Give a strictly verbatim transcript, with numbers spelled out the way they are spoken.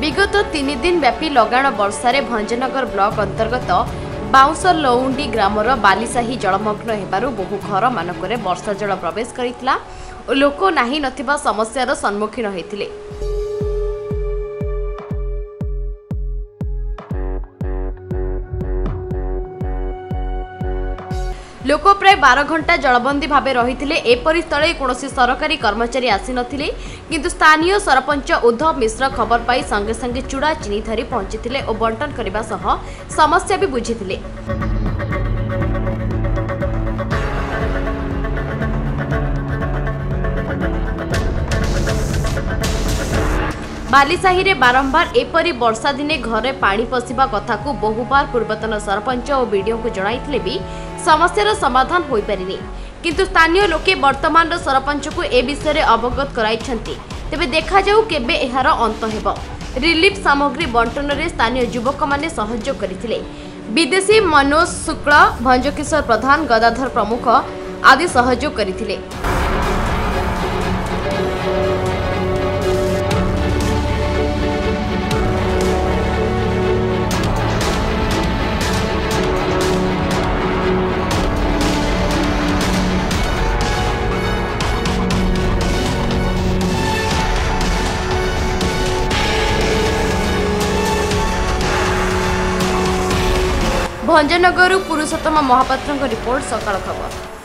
विगत तीन दिन व्यापी लगाण वर्षारे भंजनगर ब्लॉक अंतर्गत बाउंसर लौंडी ग्रामर बालीसाही जलमग्न हेबारु बहु घर मानकरे वर्षा जल प्रवेश करितला और लोक नाही नथिबा समस्यार सम्मुखीन होइतिले। लोक प्राय बारह घंटा जलबंदी भाव रही एपरी स्थले कौन सरकारी कर्मचारी आसी नथिले, किंतु स्थानीय सरपंच उद्धव मिश्र खबर पाई संगे संगे चूड़ा चीनी धरी पहुंची और बंटन करने सह समस्या भी बुझीथिले। बालीसाही रे बारंबार एपरी वर्षा दिने घरे पानी पशिबा कथा को बहुबार पूर्वतन सरपंच और बीडीओ को जणाइथिले भी समस्यार समाधान होई परिनी, किंतु स्थानीय लोके वर्तमान सरपंच को ए विषय अवगत कराइछंती। तेबे देखा जाऊ केबे एहार अंत हेबो। रिलीफ सामग्री बंटन रे स्थानीय युवक माने सहयोग करिथिले। विदेशी मनोज शुक्ल, भंजकिशोर प्रधान, गदाधर प्रमुख आदि सहयोग करिथिले। भंजनगर पुरुषोत्तम महापात्र रिपोर्ट, सकाळ खबर।